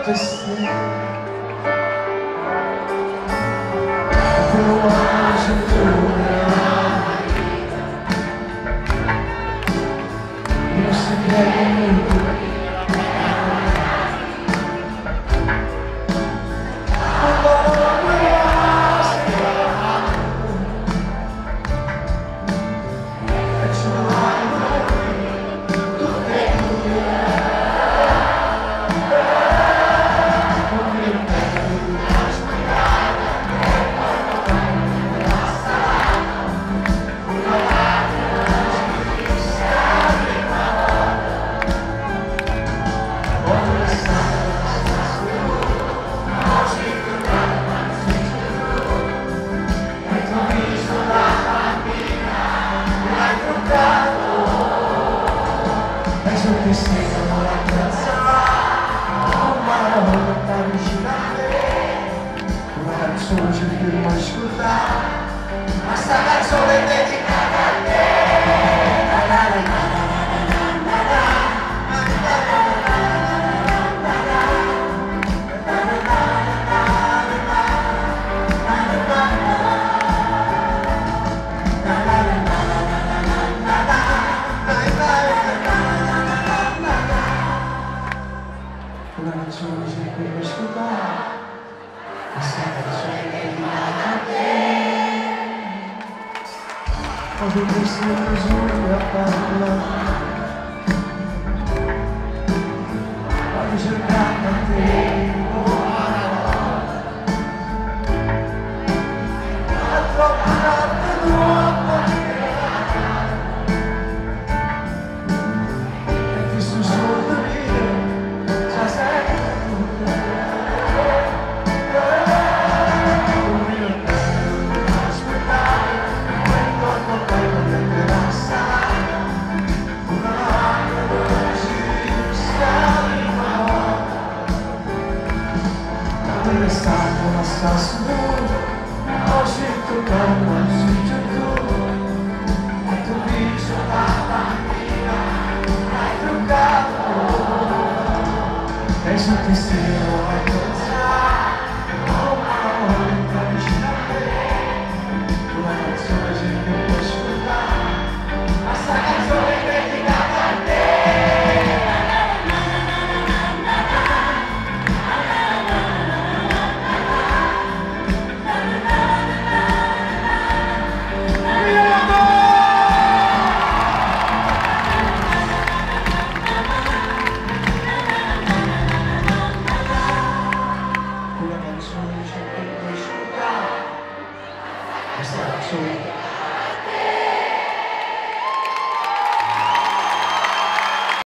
notte stessa provaci tu io segreto che siano la piazza ma non lontano vicino a me una canzone ci dobbiamo ascoltare ma sta canzone è dedicata a te una canzone ci dobbiamo ascoltare questa canzone è dedicata a te ho dei pensieri soli a parlare ho cercato a tempo a troppo notte troppo e ti sto solo è stato una sassura ho scelto come si giocò e tu viso la bambina hai truccato e su ti stiro a pensare oh ma vicino a te una canzone ci devo ascoltare ma sta canzone è dedicata a te. Questa canzone